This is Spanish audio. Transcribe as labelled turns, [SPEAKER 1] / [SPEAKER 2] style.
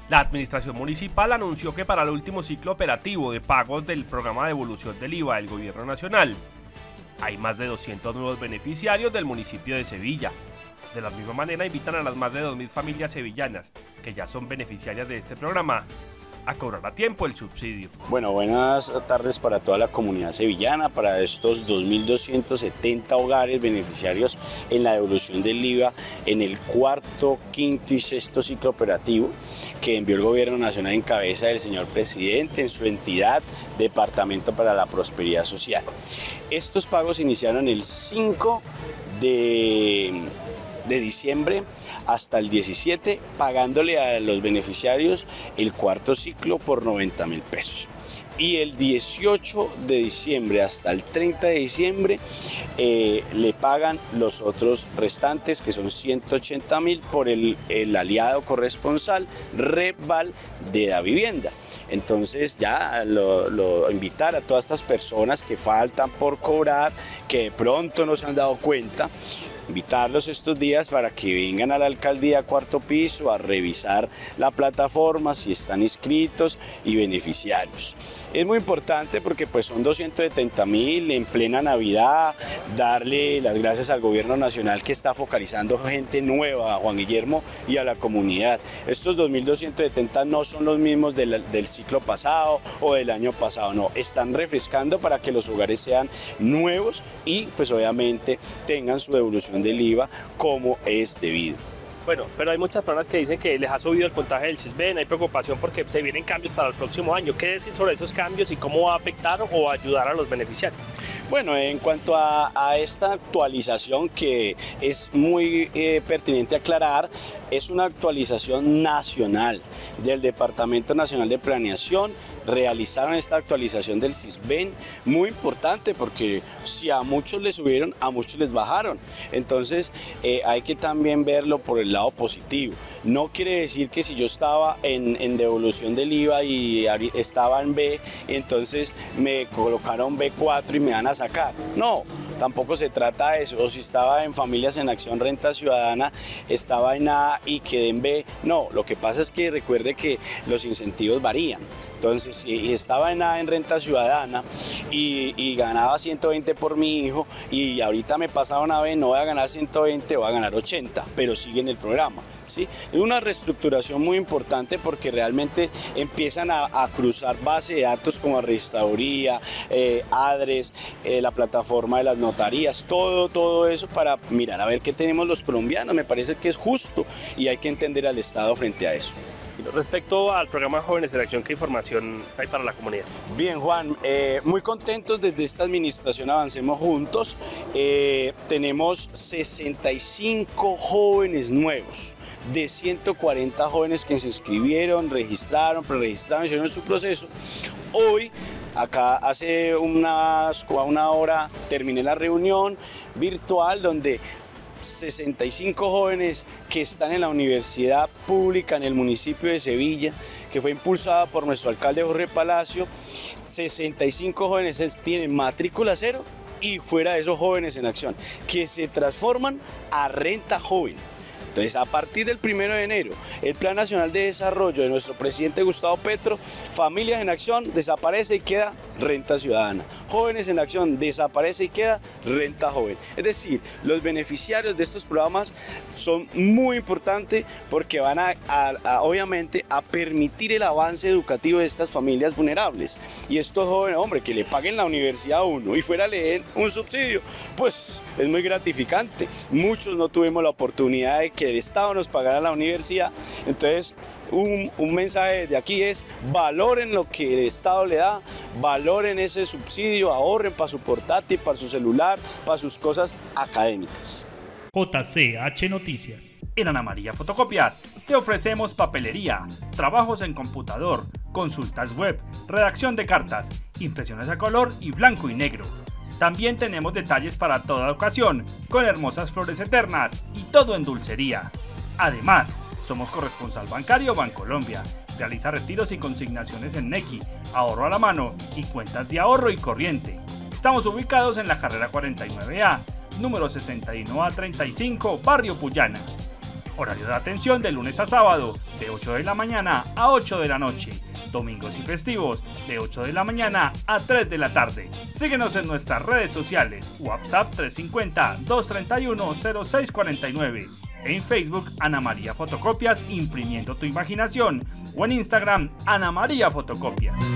[SPEAKER 1] La administración municipal anunció que para el último ciclo operativo de pagos del programa de devolución del IVA del Gobierno Nacional, hay más de 200 nuevos beneficiarios del municipio de Sevilla. De la misma manera invitan a las más de 2.000 familias sevillanas, que ya son beneficiarias de este programa, a cobrar a tiempo el subsidio.
[SPEAKER 2] Bueno, buenas tardes para toda la comunidad sevillana, para estos 2.270 hogares beneficiarios en la devolución del IVA en el cuarto, quinto y sexto ciclo operativo que envió el Gobierno Nacional en cabeza del señor presidente en su entidad Departamento para la Prosperidad Social. Estos pagos iniciaron el 5 de diciembre hasta el 17, pagándole a los beneficiarios el cuarto ciclo por 90.000 pesos. Y el 18 de diciembre hasta el 30 de diciembre le pagan los otros restantes, que son 180.000 por el aliado corresponsal Rebval de la vivienda. Entonces ya lo invitar a todas estas personas que faltan por cobrar, que de pronto no se han dado cuenta, invitarlos estos días para que vengan a la alcaldía cuarto piso a revisar la plataforma, si están inscritos y beneficiarios. Es muy importante porque pues son 270.000 en plena Navidad, darle las gracias al Gobierno Nacional que está focalizando gente nueva, a Juan Guillermo y a la comunidad. Estos 2.270 no son los mismos del ciclo pasado o del año pasado, no, están refrescando para que los hogares sean nuevos y pues obviamente tengan su devolución del IVA como es debido.
[SPEAKER 1] Bueno, pero hay muchas personas que dicen que les ha subido el puntaje del Sisbén, hay preocupación porque se vienen cambios para el próximo año. ¿Qué decir sobre esos cambios y cómo va a afectar o ayudar a los beneficiarios?
[SPEAKER 2] Bueno, en cuanto a esta actualización que es muy pertinente aclarar, es una actualización nacional del Departamento Nacional de Planeación. Realizaron esta actualización del Sisbén, muy importante porque si a muchos les subieron, a muchos les bajaron. Entonces hay que también verlo por el lado positivo. No quiere decir que si yo estaba en devolución del IVA y estaba en B, entonces me colocaron B4 y me van a sacar. No. Tampoco se trata de eso, o si estaba en Familias en Acción Renta Ciudadana, estaba en A y quedé en B. No, lo que pasa es que recuerde que los incentivos varían. Entonces, si estaba en A en Renta Ciudadana y ganaba 120 por mi hijo y ahorita me pasaron a B, no voy a ganar 120, voy a ganar 80, pero sigue en el programa. ¿Sí? Es una reestructuración muy importante porque realmente empiezan a cruzar base de datos como registraduría, ADRES, la plataforma de las notarías, todo eso para mirar a ver qué tenemos los colombianos. Me parece que es justo y hay que entender al Estado frente a eso.
[SPEAKER 1] Respecto al programa Jóvenes en Acción, ¿qué información hay para la comunidad?
[SPEAKER 2] Bien, Juan, muy contentos desde esta administración Avancemos Juntos. Tenemos 65 jóvenes nuevos, de 140 jóvenes que se inscribieron, registraron, preregistraron, hicieron su proceso. Hoy, acá hace una hora, terminé la reunión virtual donde 65 jóvenes que están en la universidad pública en el municipio de Sevilla, que fue impulsada por nuestro alcalde Jorge Palacio. 65 jóvenes tienen matrícula cero y fuera de esos jóvenes en acción, que se transforman a renta joven. Entonces, a partir del 1 de enero, el Plan Nacional de Desarrollo de nuestro presidente Gustavo Petro, Familias en Acción, desaparece y queda Renta Ciudadana. Jóvenes en Acción, desaparece y queda Renta Joven. Es decir, los beneficiarios de estos programas son muy importantes porque van obviamente a permitir el avance educativo de estas familias vulnerables. Y estos jóvenes, hombre, que le paguen la universidad a uno y fuera a leer un subsidio, pues es muy gratificante. Muchos no tuvimos la oportunidad de que el Estado nos pagara la universidad. Entonces un mensaje de aquí es: valoren lo que el Estado le da, valoren ese subsidio, ahorren para su portátil, para su celular, para sus cosas académicas.
[SPEAKER 3] JCH Noticias. En Ana María Fotocopias te ofrecemos papelería, trabajos en computador, consultas web, redacción de cartas, impresiones a color y blanco y negro. También tenemos detalles para toda ocasión, con hermosas flores eternas y todo en dulcería. Además, somos corresponsal bancario Bancolombia. Realiza retiros y consignaciones en Nequi, ahorro a la mano y cuentas de ahorro y corriente. Estamos ubicados en la carrera 49A, número 61A35, Barrio Puyana. Horario de atención de lunes a sábado, de 8 de la mañana a 8 de la noche. Domingos y festivos, de 8 de la mañana a 3 de la tarde. Síguenos en nuestras redes sociales, WhatsApp 350-231-0649. En Facebook, Ana María Fotocopias, imprimiendo tu imaginación. O en Instagram, Ana María Fotocopias.